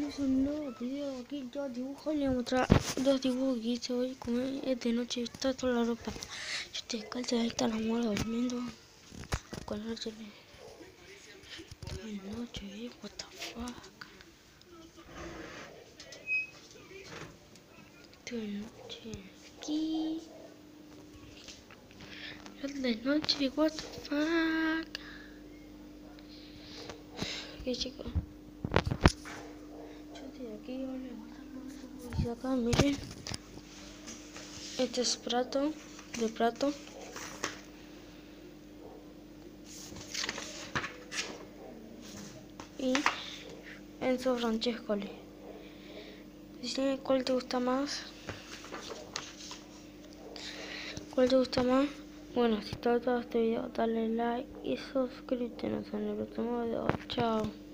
bienvenidos a un nuevo video. Aquí yo dibujo, les voy a mostrar dos dibujos que hice hoy. Como es de noche, está toda la ropa. Yo estoy descalza, ahí está la mora durmiendo. Con la noche, de noche, what the fuck. De noche aquí. De noche, what the fuck. Ok, chicos. Yo estoy aquí, yo les voy a mostrar lo acá, miren. Este es Prato, de Prato. Y Enzo Francescoli. Decime cuál te gusta más. ¿Cuál te gusta más? Bueno, si te ha gustado este video, dale like y suscríbete. Nos vemos en el próximo video. Chao.